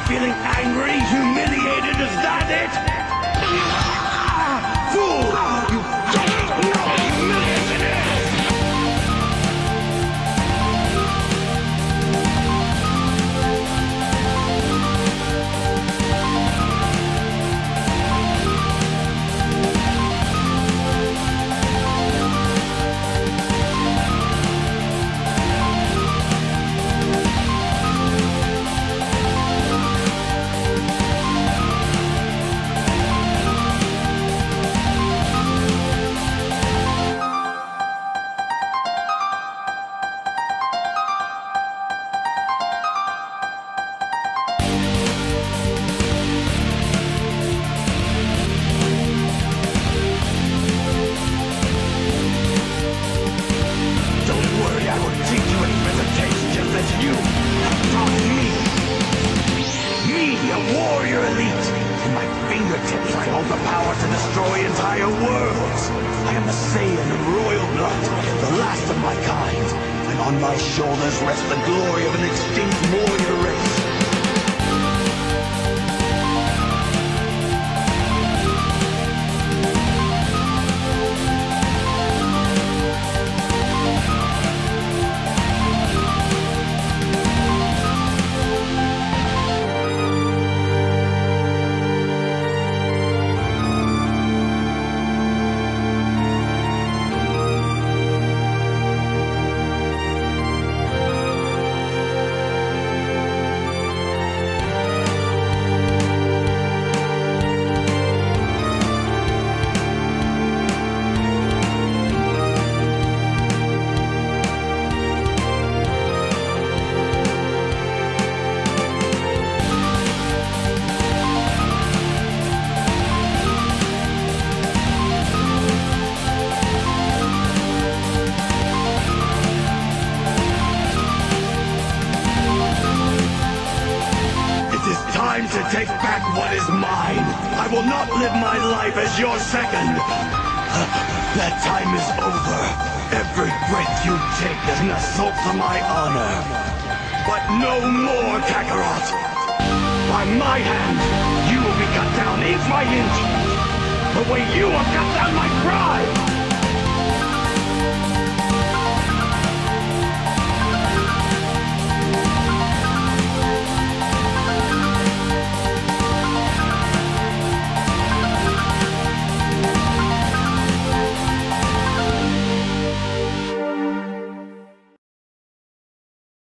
feeling angry, humiliated, is that it? Fool! You don't know how humiliating it is! Warrior elite! In my fingertips I hold the power to destroy entire worlds! I am the Saiyan of royal blood, the last of my kind, and on my shoulders rests the glory of an extinct warrior race. Time to take back what is mine. I will not live my life as your second. That time is over. Every breath you take is an assault to my honor. But no more, Kakarot. By my hand, you will be cut down inch by inch. The way you have cut down my pride.